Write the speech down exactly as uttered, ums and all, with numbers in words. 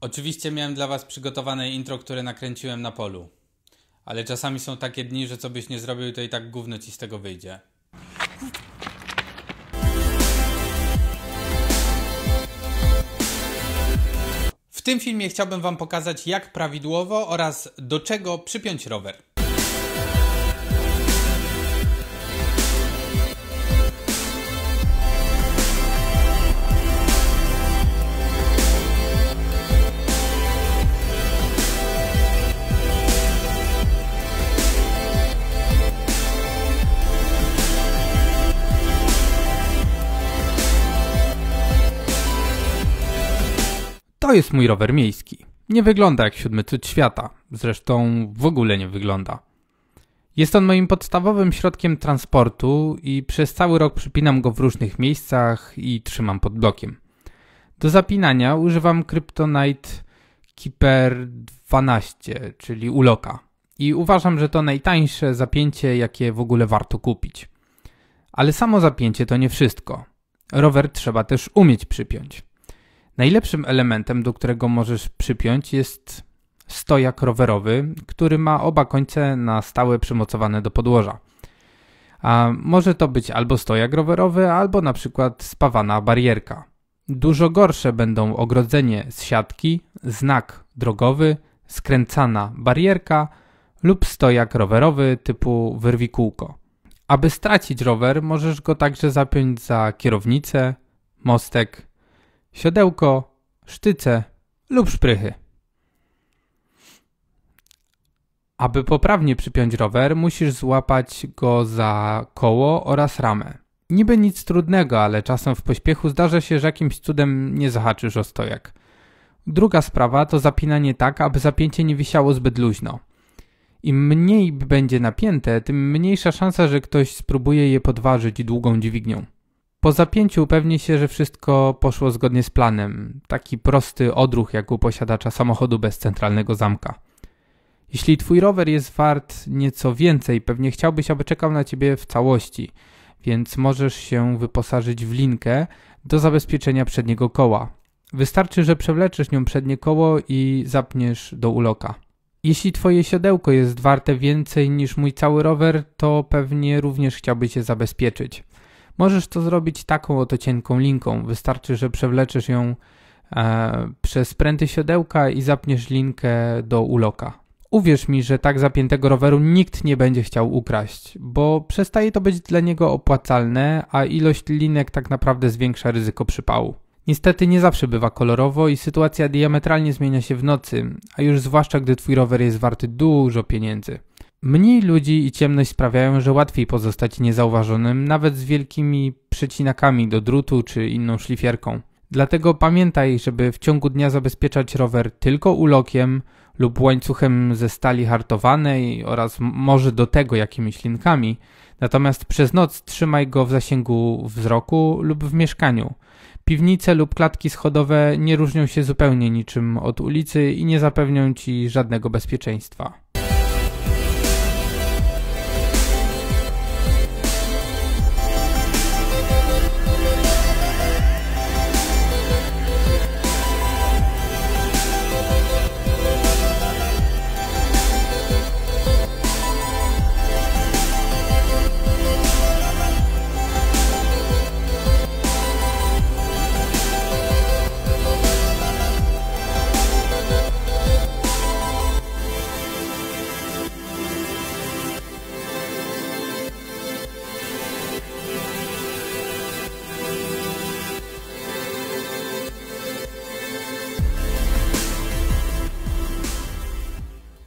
Oczywiście miałem dla was przygotowane intro, które nakręciłem na polu. Ale czasami są takie dni, że co byś nie zrobił, to i tak gówno ci z tego wyjdzie. W tym filmie chciałbym wam pokazać, jak prawidłowo oraz do czego przypiąć rower. To jest mój rower miejski. Nie wygląda jak siódmy cud świata. Zresztą w ogóle nie wygląda. Jest on moim podstawowym środkiem transportu i przez cały rok przypinam go w różnych miejscach i trzymam pod blokiem. Do zapinania używam Kryptonite Keeper dwanaście, czyli Uloka. I uważam, że to najtańsze zapięcie, jakie w ogóle warto kupić. Ale samo zapięcie to nie wszystko. Rower trzeba też umieć przypiąć. Najlepszym elementem, do którego możesz przypiąć, jest stojak rowerowy, który ma oba końce na stałe przymocowane do podłoża. A może to być albo stojak rowerowy, albo na przykład spawana barierka. Dużo gorsze będą ogrodzenie z siatki, znak drogowy, skręcana barierka lub stojak rowerowy typu wyrwij kółko. Aby stracić rower, możesz go także zapiąć za kierownicę, mostek, siodełko, sztyce lub szprychy. Aby poprawnie przypiąć rower, musisz złapać go za koło oraz ramę. Niby nic trudnego, ale czasem w pośpiechu zdarza się, że jakimś cudem nie zahaczysz o stojak. Druga sprawa to zapinanie tak, aby zapięcie nie wisiało zbyt luźno. Im mniej będzie napięte, tym mniejsza szansa, że ktoś spróbuje je podważyć długą dźwignią. Po zapięciu upewnij się, że wszystko poszło zgodnie z planem. Taki prosty odruch jak u posiadacza samochodu bez centralnego zamka. Jeśli twój rower jest wart nieco więcej, pewnie chciałbyś, aby czekał na ciebie w całości, więc możesz się wyposażyć w linkę do zabezpieczenia przedniego koła. Wystarczy, że przewleczysz nią przednie koło i zapniesz do uloka. Jeśli twoje siodełko jest warte więcej niż mój cały rower, to pewnie również chciałbyś je zabezpieczyć. Możesz to zrobić taką oto cienką linką. Wystarczy, że przewleczysz ją e, przez pręty siodełka i zapniesz linkę do uloka. Uwierz mi, że tak zapiętego roweru nikt nie będzie chciał ukraść, bo przestaje to być dla niego opłacalne, a ilość linek tak naprawdę zwiększa ryzyko przypału. Niestety nie zawsze bywa kolorowo i sytuacja diametralnie zmienia się w nocy, a już zwłaszcza gdy twój rower jest warty dużo pieniędzy. Mniej ludzi i ciemność sprawiają, że łatwiej pozostać niezauważonym, nawet z wielkimi przecinakami do drutu czy inną szlifierką. Dlatego pamiętaj, żeby w ciągu dnia zabezpieczać rower tylko ulokiem lub łańcuchem ze stali hartowanej oraz może do tego jakimiś linkami, natomiast przez noc trzymaj go w zasięgu wzroku lub w mieszkaniu. Piwnice lub klatki schodowe nie różnią się zupełnie niczym od ulicy i nie zapewnią ci żadnego bezpieczeństwa.